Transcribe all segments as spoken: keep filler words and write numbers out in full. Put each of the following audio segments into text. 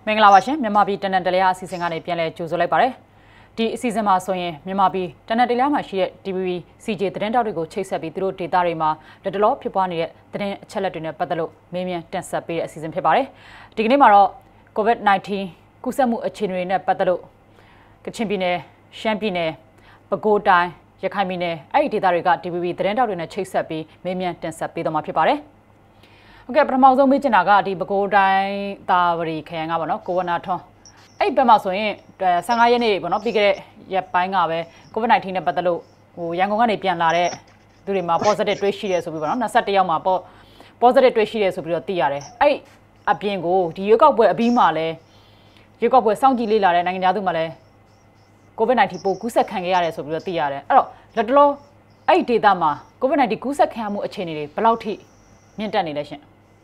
မင်္ဂလာပါရှင်မြန်မာပြည်တနန်တလျာအစီအစဉ်ကနေပြန်လည်ကြိုဆိုလိုက်ပါတယ်ဒီအစီအစဉ်မှာဆိုရင်မြန်မာပြည်တနန်တလျာမှာရှိတဲ့ T V B C J သတင်းတောက်တွေကိုချိတ်ဆက်ပြီးသူတို့ဒေတာတွေမှာလက်တလောဖြစ်ပွားနေတဲ့သတင်းအချက်အလက်တွေနဲ့ပတ်သက်လို့မေးမြန်းတင်ဆက်ပေးတဲ့အစီအစဉ်ဖြစ်ပါတယ်ဒီကနေ့မှာတော့ COVID nineteen ကူးစက်မှုအခြေအနေတွေနဲ့ပတ်သက်လို့ကချင်ပြည်နယ်ရှမ်းပြည်နယ်ပဲခူးတိုင်းရခိုင်ပြည်နယ်အဲ့ဒီဒေတာတွေက T V B သတင်းတောက်တွေနဲ့ချိတ်ဆက်ပြီးမေးမြန်းတင်ဆက်ပေးတော့မှာဖြစ်ပါတယ်ဟုတ်ကဲ့ပထမဆုံးမေးချင်တာကဒီပဲခူးတိုင်းတာဝရီခရိုင်ကပေါ့နော်ကိုဝနာထွန်းအဲ့ဘက်မှာဆိုရင်ဆယ်ငါးရက်နေ့ပေါ့နော်ပြီးခဲ့တဲ့ရက်ပိုင်းကပဲ COVID nineteen နဲ့ပတ်သက်လို့ဟိုရန်ကုန်ကနေပြန်လာတဲ့သူတွေမှာ positive တွေ့ရှိတယ်ဆိုပြီးပေါ့နော်၂၁ယောက်မှာ positive တွေ့ရှိတယ်ဆိုပြီးတော့သိရတယ်အဲ့အပြင်ကိုဒီရွေးကောက်ပွဲအပြီးမှာလဲရွေးကောက်ပွဲစောင့်ကြည့်လေ့လာတဲ့နိုင်ငံသားတွေမှာလဲ COVID nineteen ပိုကူးစက်ခံခဲ့ရတယ်ဆိုပြီးတော့သိရတယ်အဲ့တော့လက်တလောအဲ့ဒီဒေတာမှာ COVID nineteen ကူးစက်ခံရမှုအခြေအနေတွေဘယ်လောက်ထိမြင့်တက်နေလဲရှင်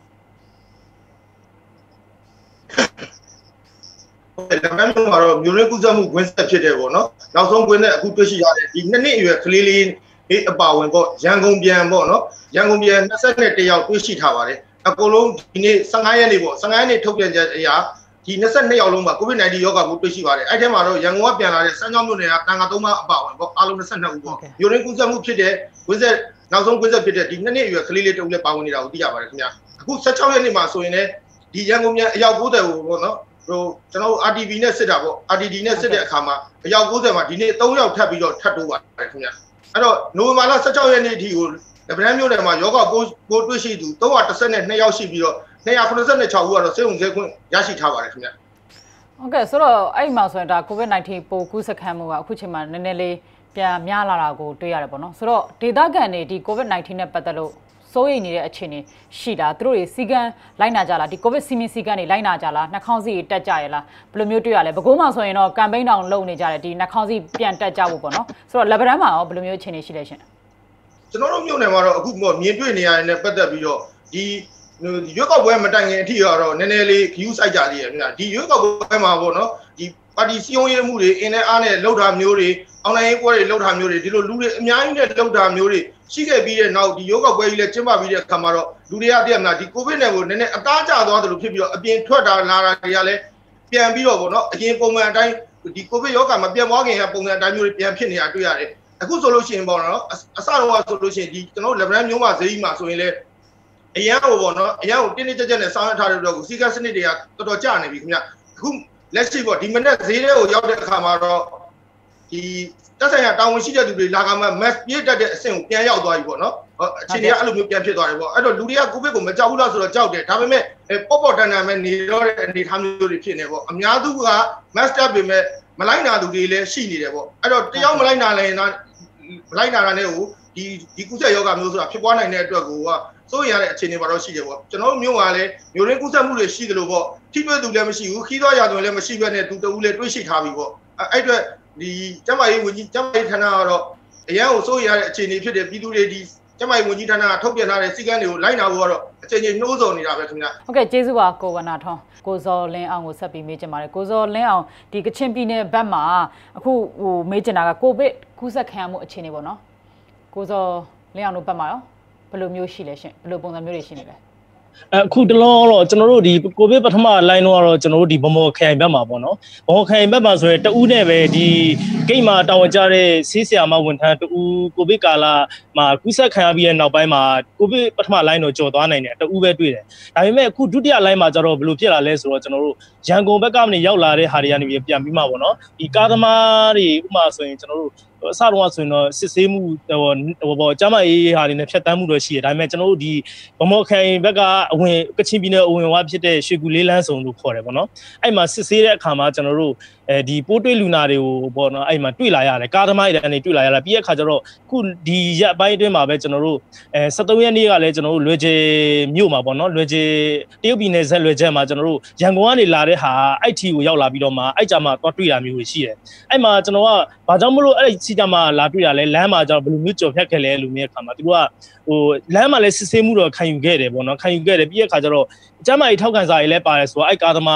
လမ်းမျိုးမှာတော့မျိုးရင်းကူးစက်မှုဝင်ဆက်ဖြစ်တယ်ပေါ့နော်နောက်ဆုံးကွင်းနဲ့အခုတွေ့ရှိရတဲ့ဒီနှစ်နှစ်အရွယ်ကလေးလေးအပါဝင်ပေါ့ရန်ကုန်ပြန်ပေါ့နော်ရန်ကုန်ပြန်၂၁ယောက်တွေ့ရှိထားပါတယ်အကုန်လုံးဒီနေ့ဆယ်ငါးရက်နေ့ပေါ့ဆယ်ငါးရက်နေ့ထုတ်ပြန်ချက်အရာဒီ၂၂ယောက်လုံးမှာ COVID nineteen ရောဂါကိုတွေ့ရှိပါတယ်အဲ့ထဲမှာတော့ရန်ကုန်ကပြန်လာတဲ့စမ်းချောင်းမြို့နယ်ကတန်ခါသုံးပါးအပါဝင်ပေါ့အားလုံး၂၂ဦးပေါ့မျိုးရင်းကူးစက်မှုဖြစ်တဲ့ဝင်ဆက်နောက်ဆုံးကွင်းဆက်ဖြစ်တဲ့ဒီနှစ်နှစ်အရွယ်ကလေးလေးတဦးလည်းပါဝင်နေတာကိုသိရပါတယ်ခင်ဗျာအခု၁၆ရက်နေ့မှာဆိုရင်လည်းဒီရန်ကုန်ပြန်အယောက်၉၀ကိုပေါ့နော်ဟိုကျွန်တော် R T V နဲ့စစ်တာပေါ့ R T D နဲ့စစ်တဲ့အခါမှာအယောက်၉၀မှာဒီနေ့၃ယောက်ထပ်ပြီးတော့ထပ်တိုးပါတယ်ခင်ဗျာအဲ့တော့နိုဝင်ဘာလ၁၆ရက်နေ့အထိကိုဗရန်မြို့နယ်မှာယောဂပိုးပိုးတွေ့ရှိသူ၃၁၂ယောက်ရှိပြီးတော့၂၇၆ဦးကတော့စေုံစဲခွင့်ရရှိထားပါတယ်ခင်ဗျာဟုတ်ကဲ့ဆိုတော့အဲ့ဒီမှာဆိုရင်ဒါ COVID nineteen ပိုးကူးစက်ခံမှုကအခုချိန်မှာနည်းနည်းလေးပြန်များလာတာကိုတွေ့ရတယ်ပေါ့နော်ဆိုတော့ဒေသခံတွေဒီ COVID nineteen နဲ့ပတ်သက်လို့စိုးရိမ်နေတဲ့အခြေအနေရှိတာသူတို့တွေစီကံလိုက်နာကြလားဒီ COVID စီမင်းစီကံတွေလိုက်နာကြလားနှာခေါင်းစီတက်ကြရလားဘယ်လိုမျိုးတွေ့ရလဲပဲခူးမှာဆိုရင်တော့ campaign တောင်လုပ်နေကြတယ်ဒီနှာခေါင်းစီပြန်တက်ကြဖို့ပေါ့နော်ဆိုတော့လက်ဗရန်မှာရောဘယ်လိုမျိုးအခြေအနေရှိလဲရှင်ကျွန်တော်တို့မြို့နယ်မှာတော့အခုမြင်တွေ့နေရတဲ့ပတ်သက်ပြီးတော့ဒီရွက်ကောက်ပွဲမတိုင်ခင်အထိကတော့နည်းနည်းလေး view စိုက်ကြသေးတယ်ခင်ဗျာဒီရွက်ကောက်ပွဲမှာပေါ့နော်ဒီပါတီစီယုံရေးမှုတွေအင်းနဲ့အားနဲ့လှုပ်တာမျိုးတွေအောင်နိုင်ရေးပွဲတွေလှုပ်တာမျိုးတွေဒီလိုလူတွေအများကြီးနဲ့လှုပ်တာမျိုးတွေရှိခဲ့ပြီးတဲ့နောက်ဒီယောဂပွဲကြီးလည်းကျင်းပပြီးတဲ့အခါမှာတော့လူတွေကတည်းကဒီကိုဗစ်နဲ့ကိုနည်းနည်းအသားကျသွားတယ်လို့ဖြစ်ပြီးတော့အပြင်ထွက်တာလာတာတွေကလည်းပြန်ပြီးတော့ပေါ့နော်အရင်ပုံမှန်အတိုင်းဒီကိုဗစ်ယောဂမပြတ်သွားခင်ကပုံစံအတိုင်းမျိုးတွေပြန်ဖြစ်နေတာတွေ့ရတယ်အခုဆိုလို့ရှိရင်ပေါ့နော်အစတော့ဆိုလို့ရှိရင်ဒီကျွန်တော်လက်ဗရန်မျိုးမှာဈေးကြီးမှာဆိုရင်လည်းအရန်ဟိုပေါ့နော်အရန်ကိုတင်းတင်းကြပ်ကြပ်နဲ့စောင်းရထားတဲ့အတွက်ကိုစီကစနစ်တွေကတော်တော်ကျနေပြီခင်ဗျအခုလက်ရှိပေါ့ဒီမနေ့ဈေးတွေကိုရောက်တဲ့အခါမှာတော့ဒီတက်ဆိုင်ရာတာဝန်ရှိတဲ့သူတွေလာကမှ mass ပြည့်တက်တဲ့အဆင့်ကိုပြန်ရောက်သွားပြီပေါ့နော်အခြေအနေကအဲ့လိုမျိုးပြန်ဖြစ်သွားတယ်ပေါ့အဲ့တော့လူတွေကကိုဗစ်ကိုမကြောက်ဘူးလားဆိုတော့ကြောက်တယ်ဒါပေမဲ့ပေါ့ပေါ့တန်တန်ပဲနေတော့တဲ့အနေထားမျိုးတွေဖြစ်နေပေါ့အများစုက mass တက်ပေမဲ့မလိုက်နာသူတွေလည်းရှိနေတယ်ပေါ့အဲ့တော့တယောက်မလိုက်နာလည်းမလိုက်နာတာနဲ့ကိုဒီဒီကုသယောဂမျိုးဆိုတာဖြစ်ပွားနိုင်တဲ့အတွက်ကိုကစိုးရတဲ့အခြေအနေမှာတော့ရှိတယ်ပေါ့ကျွန်တော်တို့မျိုးကလည်းမျိုးရင်းကုသမှုတွေရှိတယ်လို့ပေါ့ထိတွေ့သူလည်းမရှိဘူးခီးသွားရသူလည်းမရှိဘဲနဲ့သူတူလည်းတွေးရှိထားပြီပေါ့အဲ့အတွက်ဒီကျမကြီးဝန်ကြီးကျမကြီးဌာနကတော့အရန်ကိုစိုးရတဲ့အခြေအနေဖြစ်တဲ့ပြည်သူတွေဒီကျမကြီးဝန်ကြီးဌာနကထုတ်ပြန်ထားတဲ့စီကံတွေကိုလိုက်နာဖို့ကတော့အချိန်ချင်းနှိုးဆော်နေတာပဲခင်ဗျာဟုတ်ကဲ့ကျေးဇူးပါကိုဝနာထွန်းကိုဇော်လင်းအောင်ကိုဆက်ပြီးမေးချင်ပါတယ်ကိုဇော်လင်းအောင်ဒီကချင်ပြည်နယ်ဘက်မှာအခုဟိုမေးချင်တာကကိုဗစ်ကူးစက်ခံရမှုအခြေအနေပေါ့နော်ကိုဇော်လင်းအောင်တို့ဘက်မှာရောဘယ်လိုမျိုးရှိလဲရှင်ဘယ်လိုပုံစံမျိုးတွေရှိနေလဲအခုတလောတော့ကျွန်တော်တို့ဒီကိုဗစ်ပထမလိုင်းတော့ကျွန်တော်တို့ဒီဗမော်ခိုင်ဘက်မှာပေါ့နော်ဗမော်ခိုင်ဘက်မှာဆိုရင်တဦးနဲ့ပဲဒီဂိတ်မှာတာဝန်ကျတဲ့ဆေးဆရာမဝန်ထမ်းတဦးကိုဗစ်ကာလမှာကူးစက်ခံရပြီးတဲ့နောက်ပိုင်းမှာကိုဗစ်ပထမလိုင်းတော့ကြော်သွားနိုင်တယ်တဦးပဲတွေ့တယ်ဒါပေမဲ့အခုဒုတိယလိုင်းမှာကျတော့ဘယ်လိုဖြစ်လာလဲဆိုတော့ကျွန်တော်တို့ရန်ကုန်ဘက်ကနေရောက်လာတဲ့ဟာတွေကနေပြန်ပြီးမှပေါ့နော်ဒီကားသမားတွေဥပမာဆိုရင်ကျွန်တော်တို့အစတော့ဆိုရင်တော့စစ်ဆေးမှုဟိုပေါ့ကျမအေးဟာတွေနဲ့ဖြတ်တန်းမှုတော့ရှိတယ်ဒါပေမဲ့ကျွန်တော်တို့ဒီဗမော်ခိုင်ဘက်ကအဝင်ကချင်ပြည်နယ်အဝင်ဝါဖြစ်တဲ့ရွှေကူလေးလန်းစုံလို့ခေါ်တယ်ပေါ့နော်အဲ့မှာစစ်ဆေးတဲ့အခါမှာကျွန်တော်တို့အဲဒီပိုးတွေးလူနာတွေကိုပေါ့နော်အဲ့မှာတွေ့လာရတယ်ကားသမားတွေကနေတွေ့လာရတာပြီးတဲ့အခါကျတော့ခုဒီရက်ပိုင်းအတွင်းမှာပဲကျွန်တော်တို့အဲ၁၃ရက်နေ့ကလည်းကျွန်တော်တို့လွယ်ကျယ်မြို့မှာပေါ့နော်လွယ်ကျယ်တရုတ်ပြည်နယ်ဆက်လွယ်ကျယ်မှာကျွန်တော်တို့ရန်ကုန်ကနေလာတဲ့ဟာအဲ့ထီကိုရောက်လာပြီးတော့မှအဲ့ကြမှာသွားတွေ့တာမျိုးတွေရှိတယ်အဲ့မှာကျွန်တော်ကဘာကြောင့်မလို့အဲ့စီကြမှာလာတွေ့ရလဲလမ်းမှာကျတော့ဘယ်လိုမျိုးကြော်ဖြတ်ခဲ့လဲလူမျိုးအခါမှာသူကဟိုလမ်းမှာလည်းစစ်ဆေးမှုတော့ခံယူခဲ့တယ်ပေါ့နော်ခံယူခဲ့တယ်ပြီးတဲ့အခါကျတော့ကျမကြီးထောက်ခံစာရေးလဲပါတယ်ဆိုတော့အဲ့ကားသမား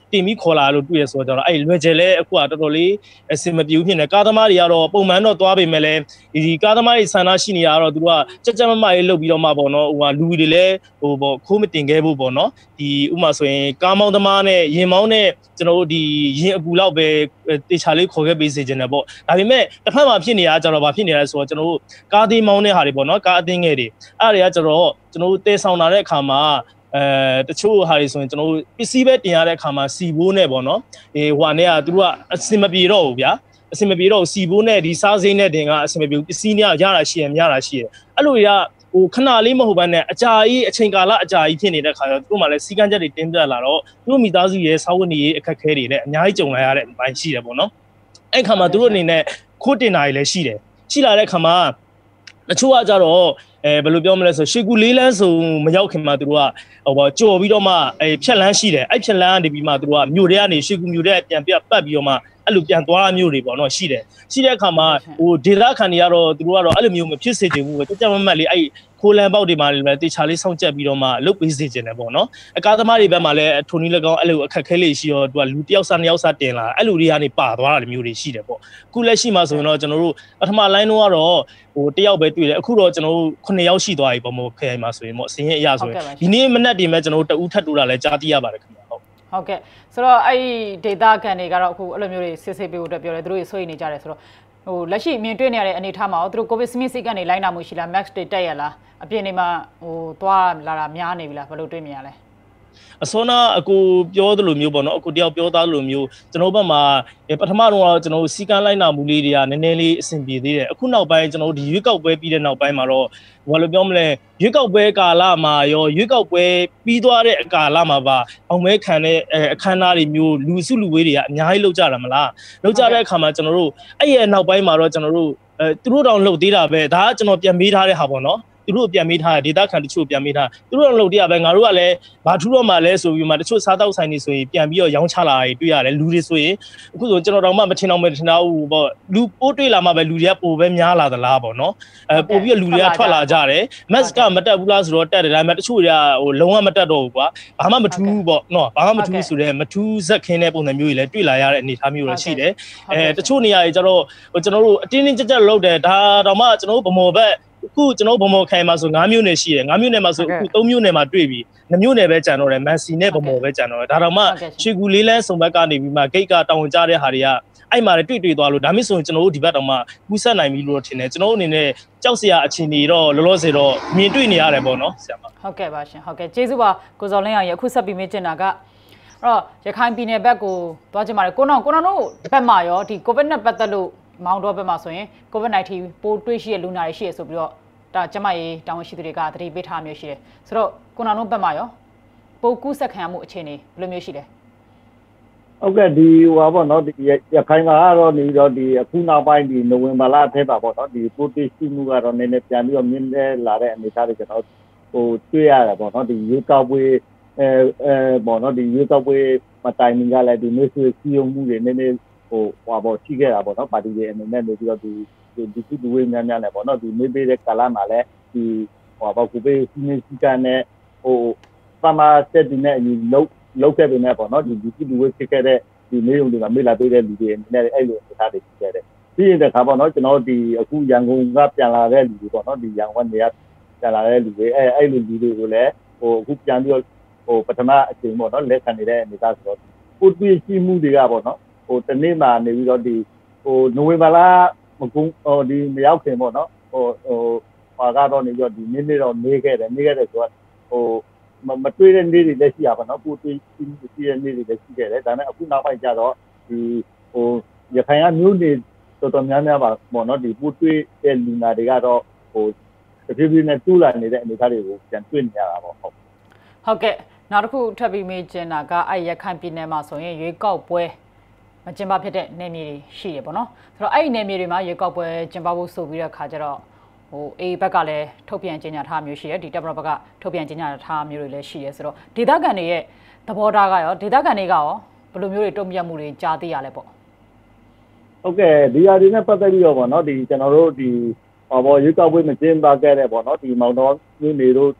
တင်ပြီးခေါ်လာလို့တွေ့ရဆိုတော့အဲ့လွယ်ကျဲလဲအခုကတော်တော်လေးအစင်မပြေဘူးဖြစ်နေကားသမားတွေကတော့ပုံမှန်တော့သွားပေမဲ့လည်းဒီကားသမားတွေဆန္ဒရှိနေတာကတော့သူတို့ကကြက်ကြက်မမလေးလုပ်ပြီးတော့မှပေါ့နော်ဟိုကလူတွေလည်းဟိုပေါ့ခိုးမတင်ခဲ့ဖို့ပေါ့နော်ဒီဥမာဆိုရင်ကားမောင်းသမားနဲ့ရင်မောင်းနဲ့ကျွန်တော်တို့ဒီရင်အကူလောက်ပဲတေချာလေးခေါ်ခဲ့ပေးစေချင်တယ်ပေါ့ဒါပေမဲ့တစ်ဖက်မှာဖြစ်နေတာကျတော့ဗာဖြစ်နေတာဆိုတော့ကျွန်တော်တို့ကားသေးမောင်းတဲ့ဟာတွေပေါ့နော်ကားအသင်းငယ်တွေအဲ့တွေကကျတော့ကျွန်တော်တို့တေဆောင်လာတဲ့အခါမှာအဲတချို့ဟာတွေဆိုရင်ကျွန်တော်တို့ပစ္စည်းပဲတင်ရတဲ့အခါမှာစီဘိုးနဲ့ပေါ့နော်အေးဟိုကနေကသူတို့ကအစင်မပြေတော့ဘူးဗျာအစင်မပြေတော့စီဘိုးနဲ့ဒီစားစိမ်းနဲ့တင်ကအစင်မပြေဘူးပစ္စည်းများရတာရှိရမရတာရှိရအဲ့လိုတွေကဟိုခဏလေးမဟုတ်ဘဲနဲ့အကြာကြီးအချိန်ကာလအကြာကြီးဖြစ်နေတဲ့ခါကျတော့သူတို့မှလည်းစီကန်းချက်တွေတင်းပြတ်လာတော့သူတို့မိသားစုရဲ့စာဝတ်နေရေးအခက်အခဲတွေနဲ့အများကြီးကြုံလာရတဲ့အပိုင်းရှိတယ်ပေါ့နော်အဲ့ခါမှာသူတို့အနေနဲ့ခိုးတင်တာတွေလည်းရှိတယ်ရှိလာတဲ့ခါမှာတချို့ကကြတော့အဲဘယ်လိုပြောမလဲဆိုရှေ့ကူလေးလန်းစုံမရောက်ခင်မှာသူတို့ကဟိုပေါ့ကြော်ပြီးတော့မှအဲဖြက်လန်းရှိတယ်အဲ့ဖြက်လန်းကနေပြီးမှသူတို့ကမြို့ထဲကနေရှေ့ကူမြို့ထဲပြန်ပြတ်ပတ်ပြီးတော့မှအဲ့လိုပြန်သွားမျိုးတွေပေါ့နော်ရှိတယ်ရှိတဲ့အခါမှာဟိုဒေသခံတွေကတော့သူတို့ကတော့အဲ့လိုမျိုးမဖြစ်စေချင်ဘူးပဲကြက်ကြက်မမတ်လေးအဲ့ခိုးလန်းပေါက်တွေမှာလည်းတေချာလေးစောင့်ကြက်ပြီးတော့မှလုတ်ပေးစေချင်တယ်ပေါ့နော်အကားသမားတွေဘက်မှာလည်းထိုနည်း၎င်းအဲ့လိုအခက်ခဲလေးရှိတော့သူကလူတယောက်စားနှစ်ယောက်စားတင်လာအဲ့လိုတွေကနေပါသွားတာမျိုးတွေရှိတယ်ပေါ့အခုလက်ရှိမှာဆိုရင်တော့ကျွန်တော်တို့ပထမ line တော့ကတော့ဟိုတယောက်ပဲတွေ့တယ်အခုတော့ကျွန်တော်တို့ခုနှစ်ယောက်ရှိသွားပြီပေါ့မို့ခရိုင်မှာဆိုရင်ပေါ့စင်းရင်အရာဆိုရင်ဒီနေ့မနက်တင်မဲ့ကျွန်တော်တို့တအူးထပ်တူတာလည်းကြားသိရပါတယ်ခင်ဗျာဟုတ်ဟုတ်ကဲ့ဆိုတော့အဲ့ဒီ data ကန်တွေကတော့အခုအဲ့လိုမျိုးတွေစစ်စစ်ပေးဖို့အတွက်ပြောတယ်သူတို့တွေဆွေးနေကြတယ်ဆိုတော့ဟိုလက်ရှိမြင်တွေ့နေရတဲ့အနေအထားမှာသူတို့ covid စမစ်စိတ်ကနေလိုက်နာမှုရှိလား max တွေတက်ရလားအပြင်တွေမှာဟိုသွားလာတာများနေပြီလားဘယ်လိုတွေ့မြင်ရလဲအစောနာအကိုပြောသလိုမျိုးပေါ့နော်အကိုတယောက်ပြောသားလိုမျိုးကျွန်တော်ဘက်မှာပထမတော့ကျွန်တော်စီကန်းလိုက်နာမှုလေးတွေကနည်းနည်းလေးအဆင်ပြေသေးတယ်အခုနောက်ပိုင်းကျွန်တော်ဒီရွေးကောက်ပွဲပြီးတဲ့နောက်ပိုင်းမှာတော့ဘာလို့ပြောမလဲရွေးကောက်ပွဲကာလမှာရောရွေးကောက်ပွဲပြီးသွားတဲ့ကာလမှာပါအောင်မဲခံတဲ့အခမ်းအနားတွေမျိုးလူစုလူဝေးတွေကအများကြီးလောက်ကြတာမလားလောက်ကြတဲ့အခါမှာကျွန်တော်တို့အဲ့ရဲ့နောက်ပိုင်းမှာတော့ကျွန်တော်တို့အဲသူတို့တောင်လှုပ်သေးတာပဲဒါကကျွန်တော်ပြန်မေးထားတဲ့ဟာပေါ့နော်သူတို့ပြန်မေးထားတဲ့ဒေတာခံတချို့ပြန်မေးထားသူတို့တော့လုပ်တရပဲငါတို့ကလည်းဘာထူးတော့မှလဲဆိုပြီးမှတချို့စားတောက်ဆိုင်တွေဆိုရင်ပြန်ပြီးတော့ရောင်းချလာတွေ့ရတယ်လူတွေဆိုရင်အခုဆိုကျွန်တော်တော့မှမထင်တော့မထင်တော့ဘူးပေါ့လူပိုးတွေ့လာမှပဲလူတွေကပိုပဲများလာသလားပေါ့နော်အဲပိုပြီးတော့လူတွေကထွက်လာကြတယ်မတ်ကမတက်ဘူးလားဆိုတော့တက်တယ်ဒါပေမဲ့တချို့တွေကဟိုလုံးဝမတက်တော့ဘူးကွာဘာမှမထူးဘူးပေါ့နော်ဘာမှမထူးဆိုတဲ့မထူးဇက်ခင်းတဲ့ပုံစံမျိုးတွေလည်းတွေ့လာရတဲ့အနေအထားမျိုးတွေရှိတယ်အဲတချို့နေရာတွေကျတော့ကျွန်တော်တို့အတင်းတင်းကြပ်ကြပ်လုပ်တယ်ဒါတော့မှကျွန်တော်တို့ဗမော်ဘက်အခုကျွန်တော်ဗမော်ခိုင်မှာဆို၅မျိုးနယ်ရှိတယ်၅မျိုးနယ်မှာဆိုအခု၃မျိုးနယ်မှာတွေ့ပြီ၂မျိုးနယ်ပဲကြံတော့တယ်မန်စီနဲ့ဗမော်ပဲကြံတော့တယ်ဒါတော့မှရွှေကူလေးလန်းစုံဘက်ကနေပြီးမှဂိတ်ကတောင်းကြတဲ့ဟာတွေကအဲ့မှာတွေ့တွေ့သွားလို့ဒါမျိုးဆိုရင်ကျွန်တော်တို့ဒီဘက်တော့မှကူးဆက်နိုင်ပြီလို့ထင်တယ်ကျွန်တော်တို့အနေနဲ့ကြောက်စရာအခြေအနေတော့လောလောဆယ်တော့မြင်တွေ့နေရတယ်ပေါ့နော်ဆရာမဟုတ်ကဲ့ပါရှင်ဟုတ်ကဲ့ကျေးဇူးပါကိုစော်လင်းအောင်ရအခုဆက်ပြီးမြင်ချင်တာကအဲ့တော့ရခိုင်ပြည်နယ်ဘက်ကိုသွားချင်ပါတယ်ကိုနောင်ကိုနောင်တို့ဘက်မှာရောဒီကိုဗစ်နဲ့ပတ်သက်လို့မောင်တော်ဘက်မှာဆိုရင်ကိုဗစ်-19 ပိုးတွေ့ရှိတဲ့လူနာတွေရှိရဆိုပြီးတော့ဒါကျမရေးတောင်းရှိသူတွေကသတိပေးထားမျိုးရှိတယ်ဆိုတော့ကိုနောင်တို့ဘက်မှာရောပိုးကူးဆက်ခံရမှုအခြေအနေဘယ်လိုမျိုးရှိလဲဟုတ်ကဲ့ဒီဟိုပါပေါ့နော်ဒီရခိုင်ကတော့နေတော့ဒီအခုနောက်ပိုင်းဒီနိုဝင်ဘာလထဲပါပေါ့နော်ဒီပိုးတွေ့ရှိမှုကတော့နည်းနည်းပြန်ပြီးတော့မြင့်တဲ့လာတဲ့အနေအထားတွေကျွန်တော်ဟိုတွေ့ရတယ်ပေါ့နော်ဒီရေကောက်ပွဲအဲအဲပေါ့နော်ဒီရေကောက်ပွဲမတိုင်မီကလည်းဒီမျိုးဆွေးစီယုံမှုတွေနည်းနည်းဟိုဟိုပေါ့ရှိခဲ့တာပေါ့နော်ပါတီတွေအနေနဲ့နေပြီးတော့ဒီဒီဒီဒီဝေးများများနဲ့ပေါ့နော်ဒီမေးပေးတဲ့ကာလမှာလည်းဒီဟိုပေါ့ကိုပေးစီမင်းစီကန်နဲ့ဟိုပမာဆက်ဒီနဲ့အညီလုံးလုံးခဲ့ပေမဲ့ပေါ့နော်ဒီဒီဒီဝေးဖြစ်ခဲ့တဲ့ဒီမေးုံတွေကမေးလာပေးတဲ့လူတွေအနေနဲ့အဲ့လိုအနေထားတွေရှိခဲ့တယ်ပြီးရင်တခါပေါ့နော်ကျွန်တော်ဒီအခုရန်ကုန်ကပြန်လာတဲ့လူတွေပေါ့နော်ဒီရန်ကုန်နေရာပြန်လာတဲ့လူတွေအဲ့အဲ့လိုလူတွေကိုလည်းဟိုအခုပြန်ပြီးတော့ဟိုပထမအချိန်ပေါ့နော်လက်ခံနေတဲ့အနေအထားဆိုတော့ပို့တွေ့ရှိမှုတွေကပေါ့နော်ဟိုတနေ့မှနေပြီးတော့ဒီဟိုနိုဝင်ဘာလမကုန်းဟိုဒီမရောက်ခင်ပေါ့နော်ဟိုဟိုပါကတော့နေပြီးတော့ဒီနေ့နေ့တော့နေခဲ့တယ်နေခဲ့တယ်ဆိုတော့ဟိုမတွေ့တဲ့နေ့တွေလည်းရှိရပါတော့ပို့တွေ့ရှိရှိတဲ့နေ့တွေလည်းရှိခဲ့တယ်ဒါပေမဲ့အခုနောက်ပိုင်းကျတော့ဒီဟိုရခိုင်ကမျိုးတွေတော်တော်များများပါပေါ့နော်ဒီပို့တွေ့တဲ့လူနာတွေကတော့ဟိုတဖြည်းဖြည်းနဲ့တူးလာနေတဲ့အနေအထားတွေကိုပြန်တွေ့နေရတာပေါ့ဟုတ်ဟုတ်ကဲ့နောက်တစ်ခုထပ်ပြီးမေးချင်တာကအဲ့ရခိုင်ပြည်နယ်မှာဆိုရင်ရွေးကောက်ပွဲမကျင်းပဖြစ်တဲ့နယ်မြေတွေရှိတယ်ပေါ့နော်ဆိုတော့အဲ့ဒီနယ်မြေတွေမှာရွေးကောက်ပွဲကျင်းပဖို့ဆိုပြီးတဲ့အခါကျတော့ဟိုအေးဘက်ကလည်းထုတ်ပြန်ကြေညာထားမျိုးရှိတယ်ဒီတပ်မတော်ဘက်ကထုတ်ပြန်ကြေညာထားမျိုးတွေလည်းရှိတယ်ဆိုတော့ဒေသခံတွေရဲ့သဘောထားကရောဒေသခံတွေကရောဘယ်လိုမျိုးတွေတုံ့ပြန်မှုတွေကြားသိရလဲပေါ့ဟုတ်ကဲ့ဒီအရာတွေနဲ့ပတ်သက်ပြီးတော့ပေါ့နော်ဒီကျွန်တော်တို့ဒီဟောပေါ်ရွေးကောက်ပွဲမကျင်းပခဲ့တဲ့ပေါ့နော်ဒီမောင်တော်မျိုးနေတို့ဟ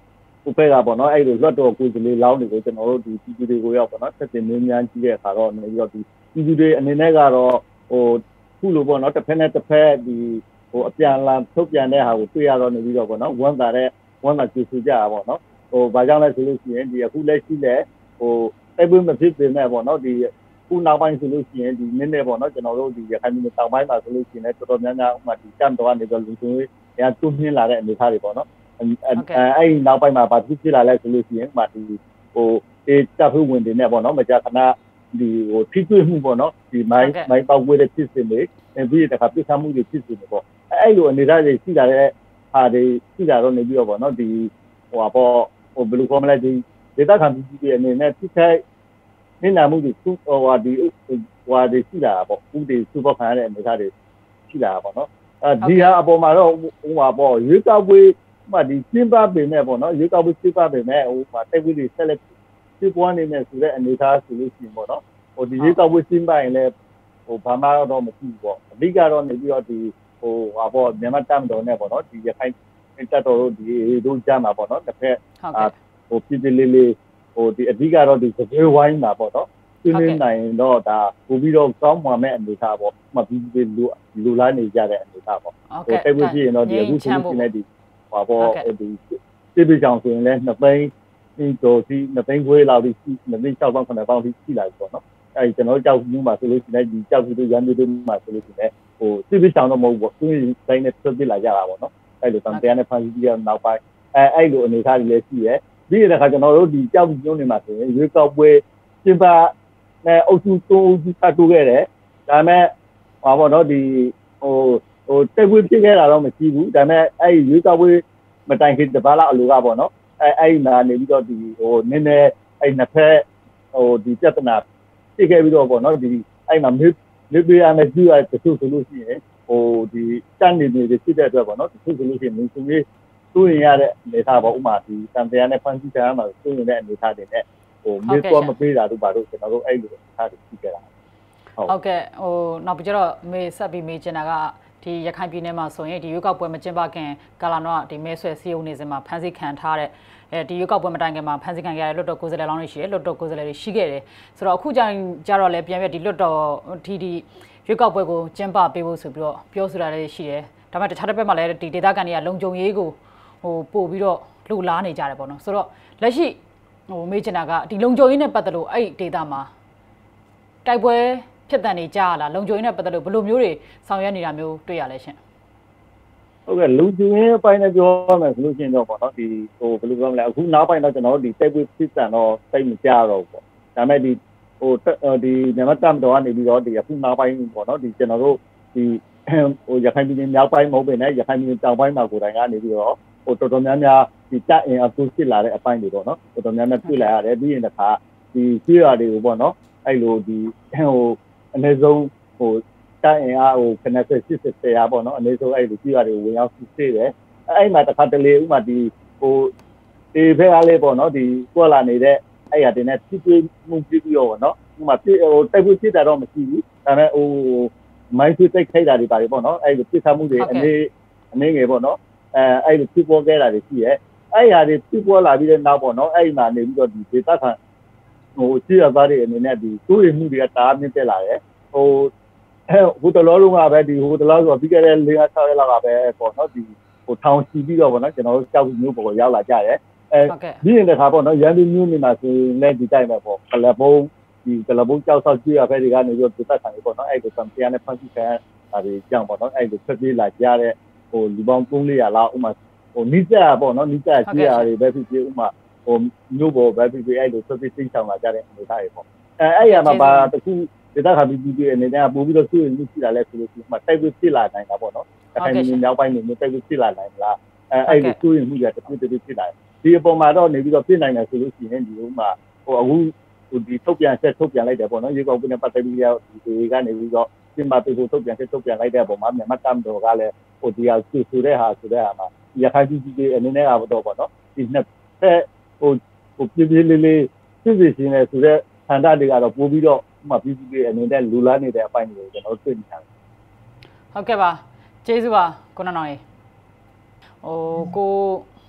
ကိုဖက်ကပေါ့နော်အဲ့လိုလွတ်တော်ကိုယ်လေးလောင်းတွေကိုကျွန်တော်တို့ဒီပြည်သူတွေကိုရောက်ပေါ့နော်ဆက်တင်မြန်းကြီးတဲ့အခါတော့နေပြီးတော့ဒီပြည်သူတွေအနေနဲ့ကတော့ဟိုခုလိုပေါ့နော်တစ်ဖက်နဲ့တစ်ဖက်ဒီဟိုအပြန်လာထုတ်ပြန်တဲ့ဟာကိုတွေ့ရတော့နေပြီးတော့ပေါ့နော်ဝန်တာတဲ့ဝန်တာကြည့်စကြတာပေါ့နော်ဟိုဘာကြောင့်လဲဆိုလို့ရှိရင်ဒီအခုလက်ရှိလဲဟိုတိုက်ပွဲမဖြစ်ပေမဲ့ပေါ့နော်ဒီခုနောက်ပိုင်းဆိုလို့ရှိရင်ဒီနည်းနည်းပေါ့နော်ကျွန်တော်တို့ဒီရခိုင်ပြည်နယ်တောင်ပိုင်းမှာဆိုလို့ရှိရင်တော်တော်များများဥပမာဒီကမ်တော်ကနေပြီးလူစုရတူးနှင်းလာတဲ့အနေအထားတွေပေါ့နော်အဲ့ဒီနောက်ပိုင်းမှာဘာဖြစ်ဖြစ်လာလဲဆိုလို့ရှိရင်ဥပမာဒီဟိုအေးတပ်ဖွဲ့ဝင်တွေနဲ့ပေါ့နော်မကြာခဏဒီဟိုထိတွေ့မှုပေါ့နော်ဒီမိုင်းမိုင်းပေါက်ဝဲတဲ့ဖြစ်စဉ်တွေပြီးတဲ့အခါပြဿနာမှုတွေဖြစ်စဉ်တွေပေါ့အဲ့လိုအနေအထားတွေရှိလာတဲ့ဟာတွေရှိလာတော့နေပြီးတော့ပေါ့နော်ဒီဟိုပေါ့ဟိုဘယ်လိုခေါ်မလဲဒီဒေသခံပြည်သူတွေအနေနဲ့ထိခိုက်နေနာမှုတွေဟိုဟာဒီဟိုဟာဒီရှိလာတာပေါ့ဥတွေစုပေါခံရတဲ့အနေအထားတွေရှိလာတာပေါ့နော်အဲဒီဟာအပေါ်မှာတော့ဟိုဟာပေါ့ရွေးကောက်ပွဲမှဒီကျင်းပပေမဲ့ပေါ့နော်ရွေးကောက်ပွဲကျင်းပပေမဲ့ဟိုဟာတိုက်ပွဲတွေဆက်လက်ကျပွားနေနေဆိုတဲ့အနေအထားဆိုလို့ရှိရင်ပေါ့နော်ဟိုဒီရွေးကောက်ပွဲကျင်းပရင်လည်းဟိုဘာမှတော့မရှိဘူးပေါ့အဓိကတော့နေပြီးတော့ဒီဟိုဟာပေါ့မြန်မာတမ်တော်နဲ့ပေါ့နော်ဒီရခိုင်တက်တော်တို့ဒီတို့ကြားမှာပေါ့နော်တစ်ဖက်ဟိုပြည်ပြည်လေးလေးဟိုဒီအဓိကတော့ဒီစပယ်ဝိုင်းမှာပေါ့နော်ပြင်းနေနိုင်တော့ဒါပို့ပြီးတော့ကောင်းမှမဲ့အနေအထားပေါ့မှပြီးပြီးလူလူလာနေကြတဲ့အနေအထားပေါ့ဟိုတိုက်ပွဲဖြစ်ရင်တော့ဒီအခုဆိုလို့ရှိရင်ဒီဟာပေါ့ဒီပြည်ပြည်ကြောင်ဆိုရင်လည်းနှစ်သိန်းဒီတော့ဒီနှစ်သိန်းခွဲလောက်ဒီနှစ်သိန်း၆ပေါင်းခုနှစ်ပေါင်းထိရှိလာပြီပေါ့နော်အဲဒီကျွန်တော်ကြောက်မှုမှာဆိုလို့ရှိရင်ဒီကြောက်ပြီးရမ်းပြီးမှာဆိုလို့ရှိရင်ဟိုပြည်ပြည်ကြောင်တော့မဟုတ်ဘူးသူတိုင်းနဲ့ဆွတ်ပြလာကြတာပေါ့နော်အဲ့လိုတန်တရားနဲ့ဖန်ပြီးတော့နောက်ပိုင်းအဲအဲ့လိုအနေအထားတွေလည်းရှိရဲပြီးတဲ့အခါကျွန်တော်တို့ဒီကြောက်ပြုံးနေမှာဆိုရင်ရွေးကောက်ပွဲကျင်းပနဲ့အုပ်စုတိုးစတိုးခဲ့တယ်ဒါပေမဲ့ဟာပေါ့နော်ဒီဟိုဟိုတက်ပွဲဖြစ်ခဲ့တာတော့မရှိဘူးဒါပေမဲ့အဲ့ရွေးကောက်ပွဲမတိုင်ခင်တပတ်လောက်အလိုကပေါ့နော်အဲအဲ့ဒီမှာနေပြီးတော့ဒီဟိုနည်းနည်းအဲ့နှစ်ဖက်ဟိုဒီပြဿနာဖြစ်ခဲ့ပြီးတော့ပေါ့နော်ဒီအဲ့မှာမြေမြေပြရမယ်ကြည့်ရတချို့ဆိုလို့ရှိရင်ဟိုဒီတန်နေနေဖြစ်တဲ့အတွက်ပေါ့နော်တချို့ဆိုလို့ရှိရင်မင်းစုကြီးသူ့ရင်ရတဲ့အနေအထားပေါ့ဥမာဒီတန်တရားနဲ့ဖန်ဆီးထားမှာသူ့ရင်တဲ့အနေအထားတွေနဲ့ဟိုမြေသွားမပေးတာတို့ဘာလို့ကျွန်တော်တို့အဲ့လိုအနေအထားတွေရှိကြတာဟုတ်ကဲ့ဟိုနောက်ပြီးတော့မေဆက်ပြီးမေးချင်တာကဒီရခိုင်ပြည်နယ်မှာဆိုရင်ဒီရွေးကောက်ပွဲမကျင်းပခင်ကာလာတော့ဒီမဲဆွဲစီယုံနေစဉ်မှာဖမ်းဆီးခံထားတဲ့အဲဒီရွေးကောက်ပွဲမတိုင်ခင်မှာဖမ်းဆီးခံရတဲ့လွတ်တော်ကိုယ်စားလှယ်လောင်းတွေရှိတယ်လွတ်တော်ကိုယ်စားလှယ်တွေရှိခဲ့တယ်ဆိုတော့အခုကျရင်ကြတော့လည်းပြန်ပြဒီလွတ်တော်ဒီဒီရွေးကောက်ပွဲကိုကျင်းပပေးဖို့ဆိုပြီးတော့ပြောဆိုတာလည်းရှိတယ်ဒါပေမဲ့တခြားတစ်ဘက်မှာလည်းဒီဒေသခံတွေကလုံခြုံရေးကိုဟိုပို့ပြီးတော့လှူလားနေကြတယ်ပေါ့နော်ဆိုတော့လက်ရှိဟိုမေးချင်တာကဒီလုံခြုံရေးနဲ့ပတ်သက်လို့အဲ့ဒီဒေသမှာတိုက်ပွဲဖြစ်တန်နေကြလားလုံခြုံရေးနဲ့ပတ်သက်လို့ဘယ်လိုမျိုးတွေဆောင်ရွက်နေတာမျိုးတွေ့ရလဲရှင်ဟုတ်ကဲ့လုံခြုံရေးအပိုင်းနဲ့ပြောရမယ်ဆိုလို့ရှိရင်တော့ပေါ့နော်ဒီဟိုဘယ်လိုပြောမလဲအခုနောက်ပိုင်းတော့ကျွန်တော်တို့ဒီတိုက်ပွဲဖြစ်တန်တော့စိတ်မကြတော့ဘူးပေါ့ဒါပေမဲ့ဒီဟိုဒီမြန်မာတမ်တော်ကနေပြီးတော့ဒီအခုနောက်ပိုင်းပေါ့နော်ဒီကျွန်တော်တို့ဒီဟိုရခိုင်ပြည်နယ်မြောက်ပိုင်းမဟုတ်ပေနဲ့ရခိုင်ပြည်နယ်တောင်ပိုင်းမှာကိုယ်တိုင်ကနေပြီးတော့ဟိုတော်တော်များများဒီတက်အင်အပူဖြစ်လာတဲ့အပိုင်းတွေပေါ့နော်တော်တော်များများတွေ့လာရတယ်ပြီးရင်တစ်ခါဒီကျွေးရတွေကိုပေါ့နော်အဲ့လိုဒီဟိုအနည်းဆုံးဟိုတက်အင်အားဟိုခဏဆက်စစ်စစ်ဆရာပေါ့နော်အနည်းဆုံးအဲ့လိုကျွေးရတွေဝင်ရောက်စစ်ဆေးတယ်အဲ့မှာတစ်ခါတလေဥမာဒီဟိုဒီဖက်ကလေးပေါ့နော်ဒီကွက်လာနေတဲ့အဲ့ရတဲ့နဲ့ဖြစ်ပြီးမှုပြီးပြီးတော့ပေါ့နော်ဥမာပြဟိုတိုက်ပွဲဖြစ်တာတော့မရှိဘူးဒါပေမဲ့ဟိုမိုင်းဆွတိတ်ခိုက်တာတွေပါတယ်ပေါ့နော်အဲ့လိုပြစ်ခတ်မှုတွေအနေအနေငယ်ပေါ့နော်အဲအဲ့လိုဖြစ်ပေါ်ခဲ့တာတွေရှိရဲအဲ့ဟာတွေဖြစ်ပေါ်လာပြီးတဲ့နောက်ပေါ့နော်အဲ့မှာနေပြီးတော့ဒီဒေသခံဟိုကြည့်ရသားတွေအနေနဲ့ဒီတိုးရမှုတွေကတအားမြင့်တက်လာတယ်ဟိုဟိုတလောလုံးကပဲဒီဟိုတလောဆိုပြီးခဲ့တဲ့၄-၆ရက်လောက်ကပဲပေါ့နော်ဒီဟိုထောင်ချီပြီးတော့ပေါ့နော်ကျွန်တော်တို့ကြောက်မျိုးပေါ်ရောက်လာကြတယ်အဲဒီရင်တခါပေါ့နော်ရန်သူမျိုးနေမှာဆိုရင်လည်းဒီတိုင်းပဲပေါ့ကလဘုံဒီကလဘုံကြောက်ဆောက်ကြည့်ရဖက်တွေကနေပြီးတော့ဒေသခံတွေပေါ့နော်အဲ့ဒီကံတရားနဲ့ဖန်ဆီးခံတာတွေကြောင့်ပေါ့နော်အဲ့ဒီဖက်ပြေးလာကြတဲ့ဟိုလူပေါင်းသုံးလေးရာလောက်ဥမာဟိုနိစ္စပေါ့နော်နိစ္စကြည့်ရတွေပဲဖြစ်ဖြစ်ဥမာဟိုမျိုးပေါ်ပဲဖြစ်ဖြစ်အဲ့လိုဆက်ပြီးသိချောင်လာကြတဲ့အနေအထားတွေပေါ့အဲအဲ့ရမှာပါတခုဒေသခံပြည်သူတွေအနေနဲ့ပို့ပြီးတော့သူ့ရင်းရှိလာလဲဆိုလို့ဒီမှာတိုက်ပွဲဖြစ်လာနိုင်တာပေါ့နော်အခိုင်အမာမြောက်ပိုင်းနေတိုက်ပွဲဖြစ်လာနိုင်လားအဲအဲ့လိုသူ့ရင်းမှုတွေတခုတည်းဖြစ်လာတယ်ဒီအပေါ်မှာတော့နေပြီးတော့ဖြစ်နိုင်တယ်ဆိုလို့ရှိရင်ဒီဥမာဟိုအခုဟိုဒီထုတ်ပြန်ဆက်ထုတ်ပြန်လိုက်တယ်ပေါ့နော်ရေကောက်ပြနေပတ်သက်ပြီးတော့ဒီတွေကနေပြီးတော့ဒီမှာပြည်သူထုတ်ပြန်ဆက်ထုတ်ပြန်လိုက်တဲ့အပေါ်မှာမြန်မာတမ်တော်ကလည်းဟိုဒီဟာသူဆိုတဲ့ဟာဆိုတဲ့ဟာမှာရခိုင်ပြည်သူတွေအနေနဲ့ကတော့ပေါ့နော်ဒီနှစ်ဖက်ဟိုဟိုပြပြလေးလေးစစ်စစ်ရှင်နေဆိုတဲ့ဆန္ဒတွေကတော့ပို့ပြီးတော့ဥမာပြည်သူတွေအနေနဲ့လူလားနေတဲ့အပိုင်းတွေကိုကျွန်တော်တွေ့နေတယ်ဟုတ်ကဲ့ပါကျေးဇူးပါကိုနောင်နောင်ရေဟိုကို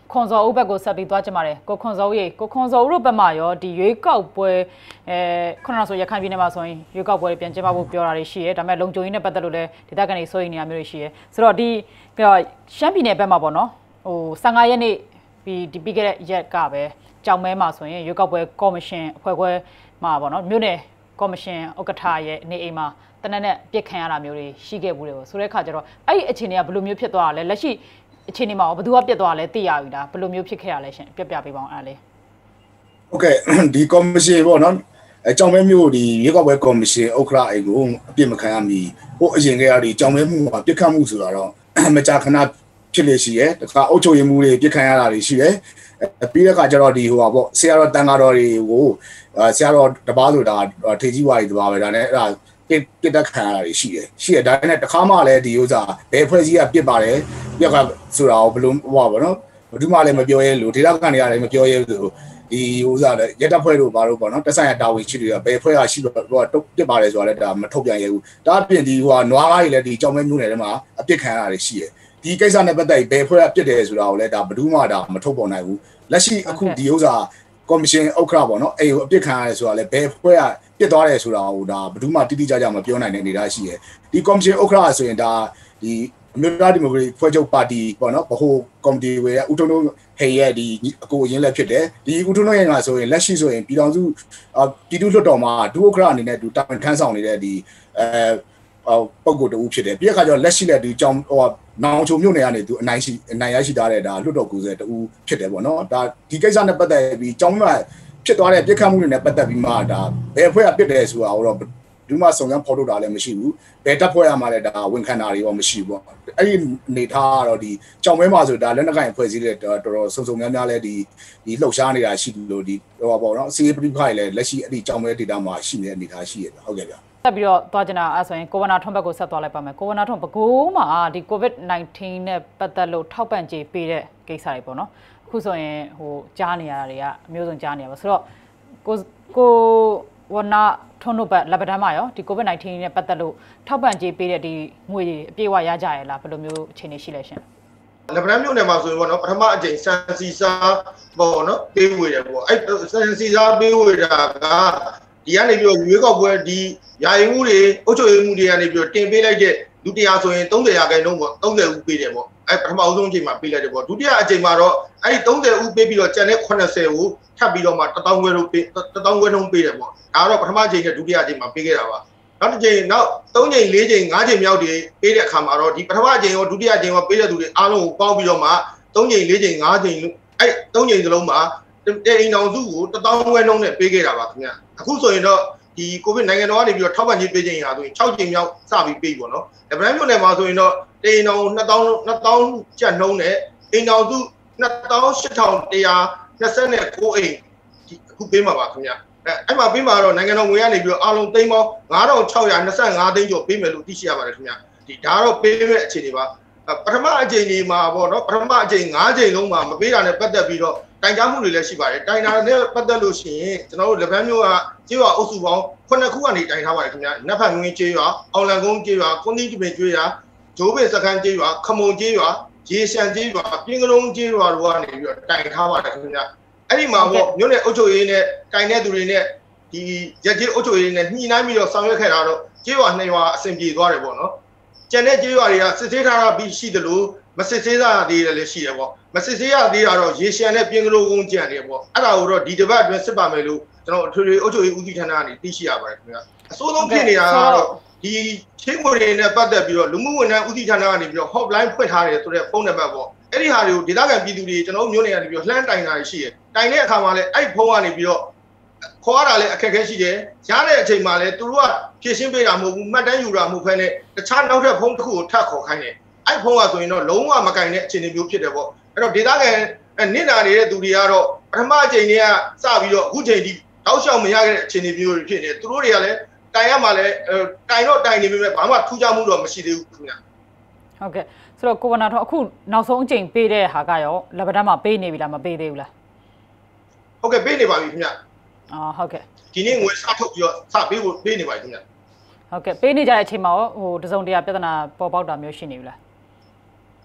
ခွန်စောဦးဘက်ကိုဆက်ပြီးသွားကြပါမယ်ကိုခွန်စောဦးရေကိုခွန်စောဦးတို့ဘက်မှာရောဒီရွေးကောက်ပွဲအဲခုနကဆိုရခိုင်ပြည်နယ်မှာဆိုရင်ရွေးကောက်ပွဲပြန်ကျင်းပဖို့ပြောတာတွေရှိရဲဒါပေမဲ့လုံခြုံရေးနဲ့ပတ်သက်လို့လည်းဒေသခံတွေစိုးရိမ်နေရမျိုးတွေရှိရဲဆိုတော့ဒီရှမ်းပြည်နယ်ဘက်မှာပေါ့နော်ဟိုဆယ်ငါရက်နေ့ပြီးဒီပြီးခဲ့တဲ့ရက်ကပဲကြောင်မဲမှာဆိုရင်ရွေးကောက်ပွဲကော်မရှင်အဖွဲ့ခွဲမှာပေါ့နော်မြို့နယ်ကော်မရှင်ဥက္ကဋ္ဌရဲ့နေအိမ်မှာတနက်နဲ့ပြစ်ခံရတာမျိုးတွေရှိခဲ့ဘူးတယ်ပေါ့ဆိုတဲ့အခါကျတော့အဲ့ဒီအခြေအနေကဘယ်လိုမျိုးဖြစ်သွားတာလဲလက်ရှိအခြေအနေမှာဘယ်သူကပြစ်သွားလဲသိရပြီလားဘယ်လိုမျိုးဖြစ်ခဲ့ရလဲရှင်ပြပြပေးပါအောင်အဲ့လေဟုတ်ကဲ့ဒီကော်မရှင်ပေါ့နော်အကြောင်းမဲမျိုးဒီရွေးကောက်ပွဲကော်မရှင်ဥက္ကဋ္ဌအိမ်ကိုအပြစ်မခံရမီဟိုအရင်ကတည်းကဒီကြောင်မဲမှုမှာပြစ်ခတ်မှုဆိုတာတော့မကြာခဏဖြစ်လေရှိရဲတခါအုပ်ချုပ်ရေးမှုတွေပြစ်ခံရတာတွေရှိတယ်ပြီးတဲ့အခါကျတော့ဒီဟိုပါပေါ့ဆရာတော်တန်ဃာတော်တွေကိုဆရာတော်တပားဆိုတာထေကြီးဝါရီတပားပဲဒါနဲ့အဲ့ဒါပြစ်ပြစ်တက်ခံရတာတွေရှိတယ်ရှိတယ်ဒါနဲ့တခါမှလည်းဒီဥစ္စာဘယ်ဖွဲ့စည်းကပြစ်ပါတယ်ပြက်ကဆိုတာကိုဘယ်လိုဟိုပါပေါ့နော်ဘယ်သူမှလည်းမပြောရဲလို့ဒေသခံတွေကလည်းမပြောရဲလို့ဒီဥစ္စာလည်းရက်တပ်ဖွဲ့တို့ဘာလို့ပေါ့နော်တက်ဆိုင်ရတာဝန်ရှိတွေကဘယ်ဖွဲ့ကရှိလို့ဟိုတုတ်ပြစ်ပါတယ်ဆိုတာလည်းဒါမထုတ်ပြန်ရဘူးဒါအပြင်ဒီဟိုကနွားကားတွေလည်းဒီကြောင်မဲမျိုးနယ်ထဲမှာအပြစ်ခံရတာတွေရှိတယ်ဒီကိစ္စနဲ့ပတ်သက်ပြီးဘယ်ဖွဲ့ကပြစ်တယ်ဆိုတာကိုလည်းဒါဘယ်သူမှဒါမထုတ်ပေါ်နိုင်ဘူးလက်ရှိအခုဒီဥစ္စာကော်မရှင်ဥက္ကဋ္ဌပေါ့နော်အဲ့ကိုအပြစ်ခံရတယ်ဆိုတာလည်းဘယ်ဖွဲ့ကပြစ်သွားတယ်ဆိုတာကိုဒါဘယ်သူမှတိတိကျကျမပြောနိုင်တဲ့အနေအထားရှိတယ်ဒီကော်မရှင်ဥက္ကဋ္ဌဆိုရင်ဒါဒီအမျိုးသားဒီမိုကရေစီဖွဲ့ချုပ်ပါတီပေါ့နော်ဗဟိုကော်မတီဝေရဦးထုံးတို့ဟေရဲ့ဒီအကိုအရင်လက်ဖြစ်တယ်ဒီဦးထုံးတို့ရဲ့ကဆိုရင်လက်ရှိဆိုရင်ပြည်တော်စုပြည်သူ့လွှတ်တော်မှာဒုဥက္ကဋ္ဌအနေနဲ့သူတာဝန်ထမ်းဆောင်နေတဲ့ဒီအဲပုံကိုတူဖြစ်တယ်ပြီးတဲ့အခါကျတော့လက်ရှိလက်ဒီကြောင်ဟိုနောင်ချုံမြို့နယ်ကနေသူအနိုင်ရှိအနိုင်ရရှိထားတဲ့ဒါလွှတ်တော်ကိုယ်စားတူဖြစ်တယ်ပေါ့နော်ဒါဒီကိစ္စနဲ့ပတ်သက်ပြီးကြောင်မှာဖြစ်သွားတဲ့ပြစ်ခတ်မှုတွေနဲ့ပတ်သက်ပြီးမှဒါဘယ်အဖွဲ့ကပြစ်တယ်ဆိုတာတော့ဒီမှာစုံစမ်းဖော်ထုတ်တာလည်းမရှိဘူးဘယ်တပ်ဖွဲ့ရမှာလဲဒါဝန်ခံတာတွေရောမရှိဘူးပေါ့အဲ့ဒီအနေထားကတော့ဒီကြောင်မဲမှာဆိုဒါလက်နက်ကင်ဖွဲ့စည်းတဲ့တော်တော်စုံစုံများများလဲဒီဒီလှုပ်ရှားနေတာရှိလို့ဒီဟိုပေါ့နော်စီးပရိဖိုင်လဲလက်ရှိအဲ့ဒီကြောင်မဲဒေတာမှာရှိနေတဲ့အနေထားရှိရဟုတ်ကဲ့ဗျဆက်ပြီးတော့သွားကြတာအဲ့ဆိုရင်ကိုဝနာထွန်းဘက်ကိုဆက်သွားလိုက်ပါမယ်ကိုဝနာထွန်းဘကိုးမှာဒီ COVID nineteen နဲ့ပတ်သက်လို့ထောက်ပံ့ကြေးပေးတဲ့ကိစ္စတွေပေါ့နော်အခုဆိုရင်ဟိုကြားနေရတာတွေကအမျိုးစုံကြားနေရပါဆိုတော့ကိုကိုဝနာထွန်းတို့ဘက်လက်ပတန်းမှာရောဒီ COVID nineteen နဲ့ပတ်သက်လို့ထောက်ပံ့ကြေးပေးတဲ့ဒီငွေတွေအပြည့်အဝရကြရလားဘယ်လိုမျိုးအခြေအနေရှိလဲရှင်လက်ပတန်းမြို့နယ်မှာဆိုရင်ပေါ့နော်ပထမအကြိမ်စံစီစာပေါ့နော်ပေးဝေတယ်ပေါ့အဲ့စံစီစာပေးဝေတာကဒီကနေပြီးတော့ရွေးကောက်ပွဲဒီယာယီမှုတွေအုပ်ချုပ်ရေးမှုတွေကနေပြီးတော့တင်ပေးလိုက်တဲ့လူတရားဆိုရင်သုံးဆယ်ရာခိုင်နှုန်းပေါ့သုံးဆယ်ဦးပေးတယ်ပေါ့အဲပထမအဆုံးအချိန်မှာပေးလိုက်တယ်ပေါ့ဒုတိယအချိန်မှာတော့အဲဒီသုံးဆယ်ဦးပေးပြီးတော့ကျန်တဲ့ခုနှစ်ဆယ်ကိုထပ်ပြီးတော့မှတစ်သောင်းခွဲလို့ပေးတစ်သောင်းခွဲနှုန်းပေးတယ်ပေါ့ဒါကတော့ပထမအချိန်နဲ့ဒုတိယအချိန်မှာပေးခဲ့တာပါနောက်တစ်ချိန်နောက်သုံးချိန်လေးချိန်ငါးချိန်မြောက်တွေပေးတဲ့အခါမှာတော့ဒီပထမအချိန်ရောဒုတိယအချိန်ရောပေးတဲ့သူတွေအားလုံးကိုပေါင်းပြီးတော့မှသုံးချိန်လေးချိန်ငါးချိန်အဲသုံးချိန်စလုံးမှာတဲ့အိမ်တော်စုကိုတစ်သောင်းခွဲနှုန်းနဲ့ပေးခဲ့တာပါခင်ဗျအခုဆိုရင်တော့ဒီ COVID နိုင်ငံတော်ကနေပြီးတော့ထောက်ပံ့ကြေးပေးခြင်းရာဆိုရင်၆ချိန်မြောက်စပြီးပေးပေါ့နော်။လက်ပံမြို့နယ်မှာဆိုရင်တော့တိန်တော်နှစ်သောင်းနှစ်သောင်းကျပ်နှုန်းနဲ့အိမ်တော်စုနှစ်သောင်းရှစ်ထောင်တစ်ရာနှစ်ဆယ့်ကိုးအိမ်ဒီအခုပေးမှာပါခင်ဗျ။အဲအဲ့မှာပေးမှာတော့နိုင်ငံတော်ငွေကနေပြီးတော့အားလုံးသိန်းပေါင်းငါးထောင်ခြောက်ရာနှစ်ဆယ့်ငါးသိန်းကျော်ပေးမယ်လို့သိရှိရပါတယ်ခင်ဗျ။ဒီဒါတော့ပေးမဲ့အခြေအနေပါ။ပထမအကြိမ်ဒီမှာပေါ့နော်ပထမအကြိမ်ငါးကြိမ်လုံးမှာမပေးတာနဲ့ပတ်သက်ပြီးတော့တိုင်ကြားမှုတွေလည်းရှိပါတယ်တိုင်တာနဲ့ပတ်သက်လို့ရှိရင်ကျွန်တော်တို့လက်ပံမျိုးကကျေးရွာအုပ်စုပေါင်းခုနှစ်ခုကနေတိုင်ထားပါတယ်ခင်ဗျနတ်ဖန်ငွေကျေးရွာအောင်လန်ကုန်းကျေးရွာကွန်တီတီပင်ကျေးရွာဂျိုးပင်စခန်းကျေးရွာခမုံကျေးရွာရေရှမ်းကျေးရွာပြင်းကလုံးကျေးရွာတို့ကနေပြီးတော့တိုင်ထားပါတယ်ခင်ဗျအဲ့ဒီမှာပေါ့မြို့နယ်အုပ်ချုပ်ရေးနဲ့တိုင်တဲ့သူတွေနဲ့ဒီရက်ကျေးအုပ်ချုပ်ရေးနဲ့ညှိနှိုင်းပြီးတော့ဆောင်ရွက်ခဲ့တာတော့ကျေးရွာနှစ်ရွာအဆင်ပြေသွားတယ်ပေါ့နော်ကျန်တဲ့ကျေးရွာတွေကစစ်ဆေးထားတာပြီးရှိတယ်လို့မစစ်ဆေးရသေးတယ်လည်းရှိတယ်ပေါ့မစစ်ဆေးရသေးတာတော့ရေရှမ်းနဲ့ပြင်းကလေးကုန်းကြံတယ်ပေါ့အဲ့ဒါကိုတော့ဒီတပတ်အတွင်းစစ်ပါမယ်လို့ကျွန်တော်အထွေထွေအုပ်ချုပ်ရေးဦးစီးဌာနကနေသိရှိရပါတယ်ခင်ဗျအစိုးဆုံးဖြစ်နေတာကတော့ဒီချင်းကိုတွေနဲ့ပတ်သက်ပြီးတော့လူမှုဝန်ထမ်းဦးစီးဌာနကနေပြီးတော့ hotline ဖွင့်ထားတယ်ဆိုတဲ့ဖုန်းနံပါတ်ပေါ့အဲ့ဒီဟာတွေကိုဒေသခံပြည်သူတွေကျွန်တော်မျိုးနေကနေပြီးတော့လှမ်းတိုင်တာရှိတယ်တိုင်တဲ့အခါမှာလည်းအဲ့ဖုန်းကနေပြီးတော့ခေါ်ရတာလည်းအခက်အခဲရှိတယ်ရတဲ့အချိန်မှာလည်းသူတို့ကဖြည့်ရှင်းပေးတာမဟုတ်ဘူးမှတ်တမ်းယူတာမဟုတ်ဘဲနဲ့တခြားနောက်ထပ်ဖုန်းတစ်ခုကိုထပ်ခေါ်ခိုင်းတယ်အဲ့ဖုန်းကဆိုရင်တော့လုံးဝမကင်တဲ့အခြေအနေမျိုးဖြစ်တယ်ပေါ့အဲ့တော့ဒေသခံနစ်နာနေတဲ့သူတွေကတော့ပထမအချိန်တွေကစပြီးတော့အခုချိန်ထိတောက်လျှောက်မရခဲ့တဲ့အခြေအနေမျိုးတွေဖြစ်နေသူတို့တွေကလည်းတိုင်ရမှာလည်းတိုင်တော့တိုင်နေပေမဲ့ဘာမှထူးခြားမှုတော့မရှိသေးဘူးခင်ဗျဟုတ်ကဲ့ဆိုတော့ကိုဝနာတော့အခုနောက်ဆုံးအချိန်ပေးတဲ့ဟာကရောလက်ပတန်းမှာပေးနေပြီလားမပေးသေးဘူးလားဟုတ်ကဲ့ပေးနေပါပြီခင်ဗျအော်ဟုတ်ကဲ့ဒီနေ့ငွေစထုတ်ပြီးတော့စပေးဖို့ပေးနေပါပြီခင်ဗျဟုတ်ကဲ့ပေးနေကြတဲ့အချိန်မှာဟိုတစုံတရာပြဿနာပေါ်ပေါက်တာမျိုးရှိနေပြီလား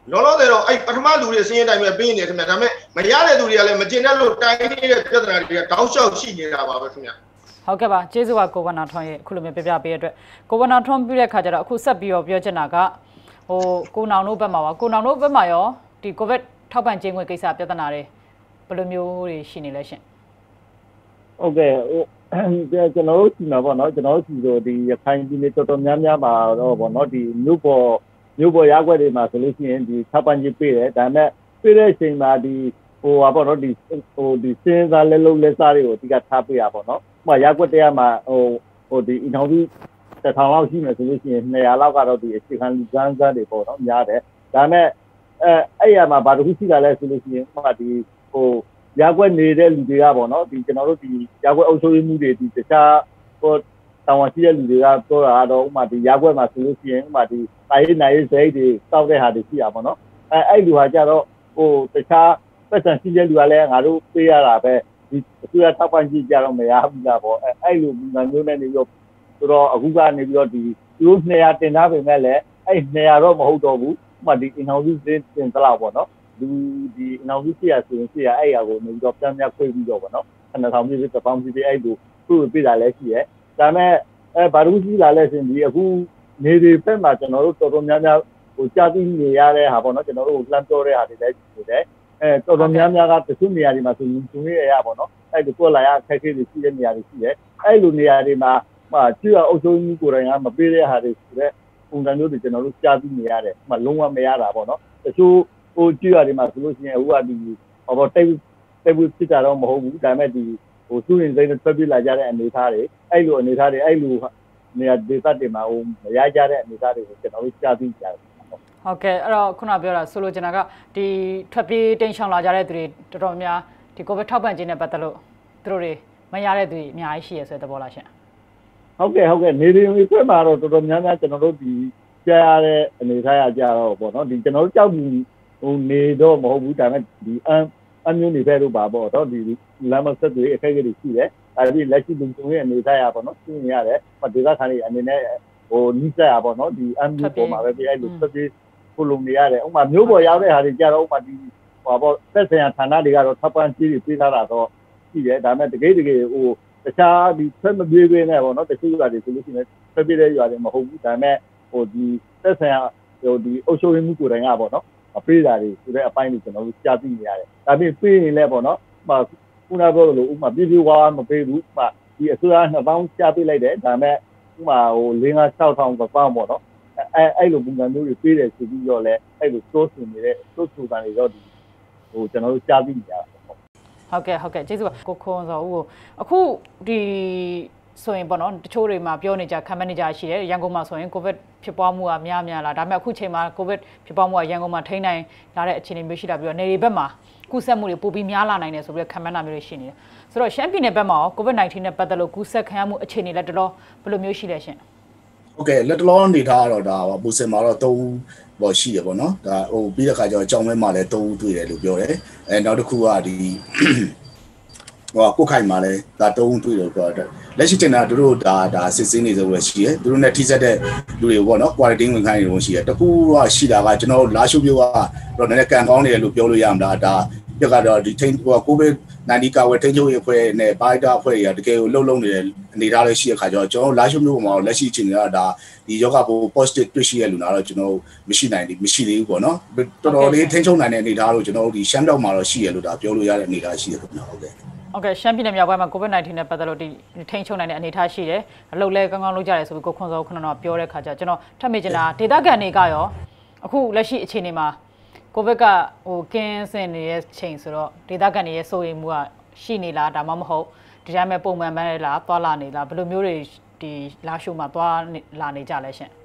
လောလောဆယ်တော့အဲ့ပထမလူတွေစင်းတိုင်းပဲပေးနေတယ်ခင်ဗျာဒါပေမဲ့မရတဲ့သူတွေကလည်းမကျင်တဲ့လို့တိုင်းနေတဲ့ပြဿနာတွေကတောက်လျှောက်ရှိနေတာပါပဲခင်ဗျာဟုတ်ကဲ့ပါကျေးဇူးပါကိုဝနာထွန်းရဲ့အခုလိုမျိုးပြပြပေးရတဲ့အတွက်ကိုဝနာထွန်းပြတဲ့ခါကျတော့အခုဆက်ပြီးတော့ပြောချင်တာကဟိုကိုနောင်တို့ဘက်မှာပါကိုနောင်တို့ဘက်မှာရောဒီကိုဗစ်ထောက်ပံ့ခြင်းငွေကိစ္စပြဿနာတွေဘယ်လိုမျိုးတွေရှိနေလဲရှင်ဟုတ်ကဲ့ဟိုကျွန်တော်တို့ဒီမှာပေါ့နော်ကျွန်တော်တို့ဒီလိုဒီရခိုင်ပြည်နယ်တော်တော်များများမှာတော့ပေါ့နော်ဒီမြို့ပေါ်မြို့ပေါ်ရက်ွက်တွေမှာဆိုလို့ရှိရင်ဒီထောက်ပံ့ခြင်းပေးတယ်ဒါပေမဲ့ပေးတဲ့အချိန်မှာဒီဟိုပါပေါ့နော်ဒီဟိုဒီစင်းစားလက်လုံးလက်စားတွေကိုအဓိကထားပေးရပါပေါ့နော်ဥပမာရက်ွက်တရားမှာဟိုဟိုဒီအင်ထောင်စုတစ်ထောင်လောက်ရှိမယ်ဆိုလို့ရှိရင်နှစ်ရာလောက်ကတော့ဒီအခြေခံလူစန်းစားတွေပေါ့နော်များတယ်ဒါပေမဲ့အဲအဲ့ရမှာဘာတစ်ခုရှိတာလဲဆိုလို့ရှိရင်ဥပမာဒီဟိုရက်ွက်နေတဲ့လူတွေကပေါ့နော်ဒီကျွန်တော်တို့ဒီရက်ွက်အုပ်ချုပ်ရေးမှုတွေဒီတခြားဟိုတောင်ဝရှိတဲ့လူတွေကပြောတာတော့ဥပမာဒီရက်ွက်မှာဆိုလို့ရှိရင်ဥပမာဒီတိုင်းနိုင်စိတ်တွေတောက်တဲ့ဟာတွေရှိရပါတော့အဲအဲ့လူဟာကြတော့ဟိုတခြားပတ်စံရှိတဲ့လူကလည်းငါတို့ပေးရတာပဲဒီအစိုးရထောက်ပံ့ကြည့်ကြတော့မရဘူးလားပေါ့အဲအဲ့လိုငါမျိုးနဲ့နေပြီးတော့ဆိုတော့အခုကနေပြီးတော့ဒီသူတို့နှစ်ရာတင်ထားပေမဲ့လည်းအဲ့နှစ်ရာတော့မဟုတ်တော့ဘူးဥပမာဒီအင်အောင်စုတင်သလောက်ပေါ့နော်ဒီဒီအင်အောင်စုရှိရဆိုရင်ရှိရအဲ့ရာကိုနေပြီးတော့ပြန်ပြန်ခွေးပြီးတော့ပေါ့နော်ခဏထောင်ပြည့်တစ်ပေါင်းပြည့်အဲ့လိုသူ့ပြတာလည်းရှိရဲဒါပေမဲ့အဲဘာလို့ရှိလာလဲဆိုရင်ဒီအခုနေတွေဖက်မှာကျွန်တော်တို့တော်တော်များများဟိုကြာပြီးနေရတဲ့ဟာပေါ့နော်ကျွန်တော်တို့လှမ်းပြောတဲ့ဟာတွေလည်းရှိတယ်အဲတော်တော်များများကတချို့နေရာတွေမှာဆိုရင်သူရဲ့အရာပေါ့နော်အဲ့ဒီကိုလာရခက်ခဲတွေရှိတဲ့နေရာတွေရှိတယ်အဲ့လိုနေရာတွေမှာမှာကျွေးအုပ်ချုပ်မှုကိုယ်တိုင်ကမပေးတဲ့ဟာတွေဆိုတဲ့ပုံစံမျိုးတွေကျွန်တော်တို့ကြာပြီးနေရတယ်ဟိုလုံးဝမရတာပေါ့နော်တချို့ဟိုကျွေးရတယ်မှာဆိုလို့ရှိရင်ဟိုကဒီဟောတိတ်တိတ်ဘူးဖြစ်တာတော့မဟုတ်ဘူးဒါပေမဲ့ဒီဟိုသူ့ရင်စိတ်နဲ့ထွက်ပြေးလာကြတဲ့အနေအထားတွေအဲ့လိုအနေအထားတွေအဲ့လိုနေရာဒေသတွေမှာဟိုမရကြတဲ့အနေအထားတွေကိုကျွန်တော်တို့ကြာပြီးကြတယ်ဟုတ်ကဲ့အဲ့တော့ခုနပြောတာဆိုလိုချင်တာကဒီထွက်ပြေးတင်ရှောင်လာကြတဲ့သူတွေတော်တော်များဒီကိုဗစ်ထောက်ပံ့ခြင်းနဲ့ပတ်သက်လို့သူတို့တွေမရတဲ့သူတွေအများကြီးရှိရဆိုတဲ့သဘောလားရှင်ဟုတ်ကဲ့ဟုတ်ကဲ့နေရီမျိုးဖွဲ့မှာတော့တော်တော်များများကျွန်တော်တို့ဒီကြားရတဲ့အနေအထားရကြတော့ပေါ့နော်ဒီကျွန်တော်တို့ကြောက်ဘူးဟိုနေတော့မဟုတ်ဘူးဒါပေမဲ့ဒီအမ်အမျိုးနေဖဲတို့ပါပေါ့တော့ဒီလမ်းမဆက်တွေအခက်အခဲတွေရှိတယ်အဲဒီလက်ရှိလုံခြုံရေးအနေအထားရပေါ့နော်သိနေရတယ်ဟိုဒေသခံတွေအနေနဲ့ဟိုနီးစပ်ရပေါ့နော်ဒီအမ်မျိုးပေါ်မှာပဲပြအဲ့လိုဆက်ပြီးကိုလုံနေရတယ်ဥပမာမျိုးပေါ်ရောက်တဲ့ဟာတွေကြတော့ဥပမာဒီဟိုပေါ့သက်ဆိုင်ရာဌာနတွေကတော့ထပ်ပန်းကြီးတွေပေးထားတာတော့ရှိတယ်ဒါပေမဲ့တကယ်တကယ်ဟိုတခြားဒီဆက်မပြေးပေးနဲ့ပေါ့နော်တချို့ရွာတွေဆိုလို့ရှိရင်ဆက်ပြေးတဲ့ရွာတွေမဟုတ်ဘူးဒါပေမဲ့ဟိုဒီသက်ဆိုင်ရာဟိုဒီအုပ်ချုပ်ရေးမှုကိုယ်တိုင်ကပေါ့နော်အပေးတာတွေဆိုတဲ့အပိုင်းတွေကျွန်တော်တို့ကြားသိနေရတယ်ဒါပေမဲ့ပေးရင်လည်းပေါ့နော်ဟိုခုနပြောလို့ဥပမာပြေးပြေးဝါးမပေးဘူးဥပမာဒီအစိုးရနှစ်ပေါင်းကြားပေးလိုက်တယ်ဒါပေမဲ့ဥပမာဟိုလေးငါးခြောက်ထောင်ပေါင်းပေါ့နော်အဲအဲ့လိုပုံစံမျိုးတွေပေးတယ်ဆိုပြီးတော့လည်းအဲ့လိုတိုးဆင်နေတဲ့တိုးဆူပန်တွေတော့ဒီဟိုကျွန်တော်တို့ကြားသိနေရတာဟုတ်ကဲ့ဟုတ်ကဲ့ကျေးဇူးပါကိုခွန်စောဦးကိုအခုဒီဆိုရင်ပေါ့နော်တချို့တွေမှာပြောနေကြခံမနေကြရှိတယ်ရန်ကုန်မှာဆိုရင်ကိုဗစ်ဖြစ်ပွားမှုကများများလာဒါပေမဲ့အခုချိန်မှာကိုဗစ်ဖြစ်ပွားမှုကရန်ကုန်မှာထိန်းနိုင်လာတဲ့အခြေအနေမျိုးရှိတာပြီးတော့နေရီဘက်မှာကူးစက်မှုတွေပိုပြီးများလာနိုင်တယ်ဆိုပြီးခံမှန်းတာမျိုးတွေရှိနေတယ်ဆိုတော့ရှမ်းပြည်နယ်ဘက်မှာကိုဗစ်-19 နဲ့ပတ်သက်လို့ကူးစက်ခံရမှုအခြေအနေလည်းတော်တော်ဘယ်လိုမျိုးရှိလဲရှင်ဟုတ်ကဲ့လက်တလောအနေထားတော့ဒါပူစင်မှာတော့သုံးပေါ့ရှိတယ်ပေါ့နော်ဒါဟိုပြီးတဲ့ခါကျတော့ကြောင်မဲမှာလည်းသုံးတွေ့တယ်လို့ပြောတယ်အဲနောက်တစ်ခုကဒီဟိုကိုခိုင်မှာလည်းဒါသုံးတွေ့တယ်ပြောတယ်လက်ရှိတင်တာတို့ဒါဒါစစ်စင်းနေဆိုပဲရှိတယ်တို့နဲ့ထိစက်တဲ့လူတွေပေါ့နော် quarantine ဝင်ခိုင်းနေလို့ရှိတယ်တခုကရှိတာကကျွန်တော်လာရှုပ်ပြောကတော့နည်းနည်းကန်ကောင်းနေတယ်လို့ပြောလို့ရမှာဒါပြက်ကတော့ဒီထိန်ဟိုကိုဗစ်-19 ကာဝယ်ထိန်းချုပ်ရေးအဖွဲ့နဲ့ဘိုင်တာအဖွဲ့တွေကတကယ်ကိုလှုပ်လှုပ်နေတဲ့အနေအထားလေးရှိတဲ့ခါကျတော့ကျွန်တော်လာရှုပ်မျိုးပေါ်မှာလက်ရှိအခြေအနေကဒါဒီယောဂပိုး positive တွေ့ရှိရလူနာတော့ကျွန်တော်မရှိနိုင်ဘူးမရှိသေးဘူးပေါ့နော်တော်တော်လေးထိန်းချုပ်နိုင်တဲ့အနေအထားလို့ကျွန်တော်ဒီရှမ်းတောက်မှာတော့ရှိရလို့ဒါပြောလို့ရတဲ့အနေအထားရှိတယ်ခင်ဗျာဟုတ်ကဲ့ဟုတ်ကဲ့ရှမ်းပြည်နယ်မြောက်ပိုင်းမှာကိုဗစ် -19 နဲ့ပတ်သက်လို့ဒီထိန်းချုပ်နိုင်တဲ့အနေအထားရှိတယ်အလုပ်လဲကောင်းကောင်းလုပ်ကြတယ်ဆိုပြီးကိုခွန်စောခဏတော့ပြောတဲ့ခါကျကျွန်တော်ထပ်မေ့ချင်တာဒေသခံတွေကရောအခုလက်ရှိအခြေအနေမှာကိုဗစ်ကဟိုကင်းစင်နေတဲ့ချိန်ဆိုတော့ဒေသခံတွေရဲ့စိုးရိမ်မှုကရှိနေလားဒါမှမဟုတ်ဒီတိုင်းမဲ့ပုံမှန်ပဲလားသွားလာနေလားဘယ်လိုမျိုးတွေဒီလာရှိုးမှာသွားလာနေကြလဲရှင်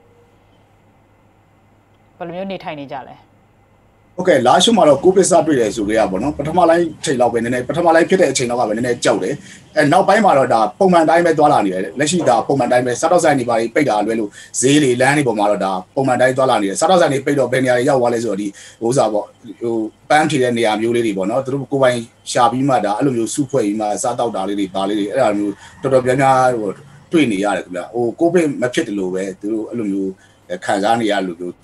ဘယ်လိုမျိုးနေထိုင်နေကြလဲဟုတ်ကဲ့လာရှုမှာတော့ကိုဗစ်စတွေ့တယ်ဆိုကြရပါတော့ပထမလိုက်ချိန်လောက်ပဲနည်းနည်းပထမလိုက်ဖြစ်တဲ့အချိန်လောက်ကပဲနည်းနည်းကြောက်တယ်အဲနောက်ပိုင်းမှာတော့ဒါပုံမှန်တိုင်းပဲသွားလာနေတယ်လက်ရှိဒါပုံမှန်တိုင်းပဲစားတော့ဆိုင်နေပါလိပိတ်တာလွဲလို့ဈေးတွေလမ်းတွေပေါ်မှာတော့ဒါပုံမှန်တိုင်းသွားလာနေတယ်စားတော့ဆိုင်တွေပိတ်တော့ဘယ်နေရာတွေရောက်သွားလဲဆိုတော့ဒီဟိုစားပေါ့ဟိုပန်းထီတဲ့နေရာမျိုးလေးတွေပေါ့နော်သူတို့ကိုယ်ပိုင်ရှာပြီးမှဒါအဲ့လိုမျိုးစုဖွဲ့ပြီးမှစားတော့တာလေးတွေပါလေးတွေအဲ့ဒါမျိုးတော်တော်များများဟိုတွေ့နေရတယ်ခင်ဗျဟိုကိုဗစ်မဖြစ်တယ်လို့ပဲသူတို့အဲ့လိုမျိုးခံစားနေရလို့မျိုးဒီ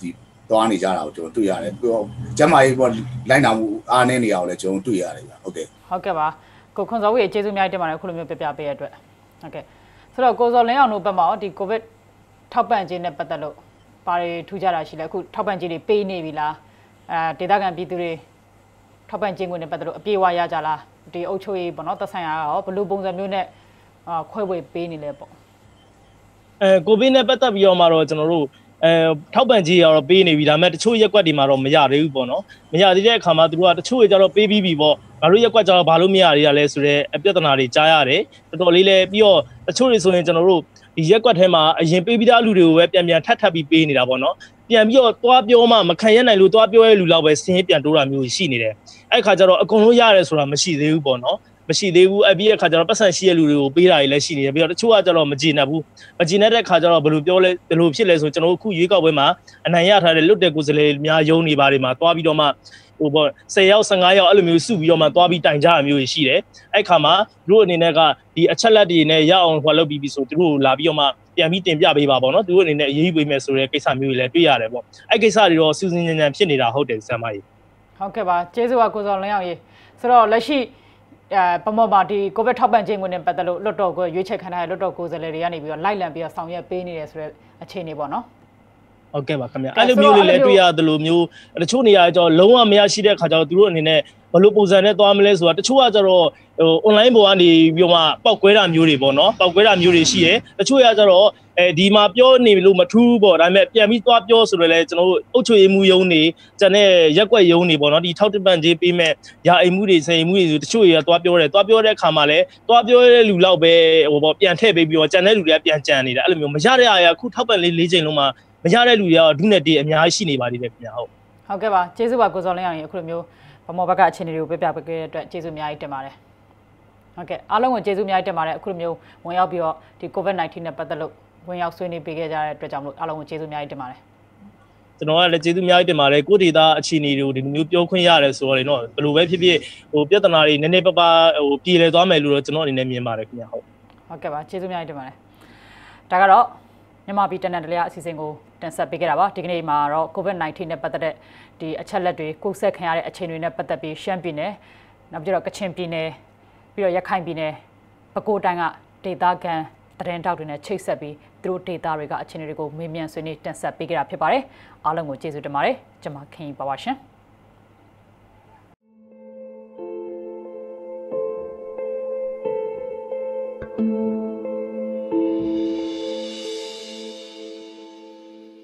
သွားနေကြတာကိုကျွန်တော်တွေ့ရတယ်ပြီးတော့ကျမကြီးပေါ့လိုက်နာမှုအားနည်းနေရအောင်လည်းကျွန်တော်တွေ့ရတယ်ဗျဟုတ်ကဲ့ဟုတ်ကဲ့ပါကိုခွန်စောဝေကျေးဇူးများတင်ပါတယ်ခုလိုမျိုးပြပြပေးရတဲ့အတွက်ဟုတ်ကဲ့ဆိုတော့ကိုစောလင်းအောင်တို့ဘက်မှာဒီကိုဗစ်ထောက်ပံ့ခြင်းနဲ့ပတ်သက်လို့ပါရီထူးကြတာရှိလဲအခုထောက်ပံ့ခြင်းတွေပေးနေပြီလားအဲဒေသခံပြည်သူတွေထောက်ပံ့ခြင်းကိုနဲ့ပတ်သက်လို့အပြေအဝရကြလားဒီအုပ်ချုပ်ရေးပေါ့နော်သက်ဆိုင်ရာရောဘယ်လိုပုံစံမျိုးနဲ့အာခွဲဝေပေးနေလဲပေါ့အဲကိုဗစ်နဲ့ပတ်သက်ပြီးတော့မှတော့ကျွန်တော်တို့အဲထောက်ပံ့ကြေးရောပေးနေပြီဒါပေမဲ့တချို့ရက်ကွက်တွေမှာတော့မရသေးဘူးပေါ့နော်မရသေးတဲ့အခါမှာသူတို့ကတချို့တွေကျတော့ပေးပြီးပြီပေါ့ငါတို့ရက်ကွက်ကျတော့ဘာလို့မရသေးရလဲဆိုတော့အပြဿနာတွေကြားရတယ်တော်တော်လေးလည်းပြီးတော့တချို့တွေဆိုရင်ကျွန်တော်တို့ဒီရက်ကွက်ထဲမှာအရင်ပေးပြီးသားလူတွေကိုပဲပြန်ပြန်ထပ်ထပ်ပြီးပေးနေတာပေါ့နော်ပြန်ပြီးတော့သွားပြောမှမခံရနိုင်လို့သွားပြောရဲလူလောက်ပဲစင်းပြန်တိုးတာမျိုးရှိနေတယ်အဲ့ခါကျတော့အကုန်လုံးရတယ်ဆိုတာမရှိသေးဘူးပေါ့နော်မရှိသေးဘူးအပြီးတဲ့ခါကျတော့ပတ်စံရှိတဲ့လူတွေကိုပေးတာတွေလည်းရှိနေတယ်ပြီးတော့တချို့ကကျတော့မကြည်နပ်ဘူးမကြည်နပ်တဲ့ခါကျတော့ဘယ်လိုပြောလဲဘယ်လိုဖြစ်လဲဆိုကျွန်တော်တို့ခုရွေးကောက်ပွဲမှာအနိုင်ရထားတဲ့လွတ်တဲ့ကိုယ်စားလှယ်များယုံနေပါတယ်မှာသွားပြီးတော့မှဟိုပေါ့ဆယ်ယောက်ဆယ်ငါးယောက်အဲ့လိုမျိုးစုပြီးတော့မှသွားပြီးတိုင်ကြတာမျိုးရှိတယ်အဲ့ခါမှာတို့အနေနဲ့ကဒီအချက်လက်တွေနဲ့ရအောင်ဟိုလုပ်ပြီးပြီဆိုသူတို့လာပြီးတော့မှပြန်ပြီးတင်ပြပေးပါပေါ့နော်သူတို့အနေနဲ့အရေးပေးမယ်ဆိုတဲ့ကိစ္စမျိုးတွေလည်းတွေ့ရတယ်ပေါ့အဲ့ကိစ္စတွေတော့စူးစင်းဉာဏ်ဖြစ်နေတာဟုတ်တယ်ဆမ်မကြီးဟုတ်ကဲ့ပါကျေးဇူးပါကိုစောလင်းအောင်ရေဆိုတော့လက်ရှိအဲပမောပါဒီကိုဗစ်ထောက်ပံ့ခြင်းဝင်နဲ့ပတ်သက်လို့လွတ်တော်ကိုရွေးချယ်ခံထားတဲ့လွတ်တော်ကိုယ်စားလှယ်တွေကနေပြီးတော့လိုက်လံပြီးတော့ဆောင်ရွက်ပေးနေတယ်ဆိုတဲ့အခြေအနေပေါ့နော်ဟုတ်ကဲ့ပါခင်ဗျအဲ့လိုမျိုးလေးလည်းတွေ့ရတယ်လို့မျိုးတချို့နေရာကျတော့လုံးဝမရရှိတဲ့ခါကျတော့သူတို့အနေနဲ့ဘယ်လိုပုံစံနဲ့သွားမလဲဆိုတာတချို့ကကျတော့ဟို online ပေါ်ကနေပြီးမှပောက်ကွဲတာမျိုးတွေပေါ့နော်ပောက်ကွဲတာမျိုးတွေရှိတယ်တချို့ကကျတော့အဲဒီမှာပြောနေလို့မထူးပေါ့ဒါပေမဲ့ပြန်ပြီးသွားပြောဆိုတော့လေကျွန်တော်တို့အုပ်ချုပ်ရေးမှုယုံနေကျန်တဲ့ရက်ကွက်ယုံနေပေါ့နော်ဒီထောက်တပံ့ကြီးပေးမဲ့ရာအိမ်မှုတွေစိန်မှုတွေဆိုတချို့တွေကသွားပြောတယ်သွားပြောတဲ့အခါမှာလည်းသွားပြောတဲ့လူလောက်ပဲဟိုပေါ့ပြန်ထည့်ပေးပြီးတော့ကျန်တဲ့လူတွေကပြန်ကြံနေတာအဲ့လိုမျိုးမရတဲ့အရာခုထောက်ပံ့လေး၄ချိန်လုံးမှာမရတဲ့လူတွေကဒုနဲ့တေးအများကြီးရှိနေပါသေးတယ်ခင်ဗျာဟုတ်ဟုတ်ကဲ့ပါကျေးဇူးပါကိုစောလင်းအောင်ရေအခုလိုမျိုးဗမောဘက်ကအခြေအနေတွေကိုပြပြပေးခဲ့တဲ့အတွက်ကျေးဇူးအများကြီးတင်ပါတယ်ဟုတ်ကဲ့အားလုံးကိုကျေးဇူးအများကြီးတင်ပါတယ်အခုလိုမျိုးဝင်ရောက်ပြီးတော့ဒီ ကိုဗစ်-19 နဲ့ပတ်သက်လို့ဝင်ရောက်ဆွေးနွေးပေးခဲ့ကြတဲ့အတွက်ကြောင့်မလို့အားလုံးကိုကျေးဇူးအများကြီးတင်ပါတယ်ကျွန်တော်ကလည်းကျေးဇူးအများကြီးတင်ပါတယ်ကိုဒေတာအခြေအနေတွေကိုဒီလိုမျိုးပြောခွင့်ရတယ်ဆိုတော့လေနော်ဘယ်လိုပဲဖြစ်ဖြစ်ဟိုပြဿနာတွေနည်းနည်းပါးပါးဟိုပြည်လည်သွားမယ်လို့တော့ကျွန်တော်အနေနဲ့မြင်ပါတယ်ခင်ဗျာဟုတ်ဟုတ်ကဲ့ပါကျေးဇူးအများကြီးတင်ပါတယ်ဒါကတော့မြန်မာပြည်တနင်္လာနေ့အစီအစဉ်ကိုတင်ဆက်ပေးခဲ့တာပါဒီကနေ့မှာတော့ ကိုဗစ်-19 နဲ့ပတ်သက်တဲ့ဒီအချက်လက်တွေကိုဆက်ခံရတဲ့အခြေအနေတွေနဲ့ပတ်သက်ပြီးရှမ်းပြည်နယ်နောက်ပြီးတော့ကချင်ပြည်နယ်ပြီးတော့ရခိုင်ပြည်နယ်ပဲခူးတိုင်းကဒေသခံသတင်းတောက်တွေနဲ့ချိတ်ဆက်ပြီးသူတို့ဒေသတွေကအခြေအနေတွေကိုမေးမြန်းဆွေးနွေးတင်ဆက်ပေးခဲ့တာဖြစ်ပါတယ်အားလုံးကိုကျေးဇူးတင်ပါတယ်ကျွန်မခင်ပါပါရှင်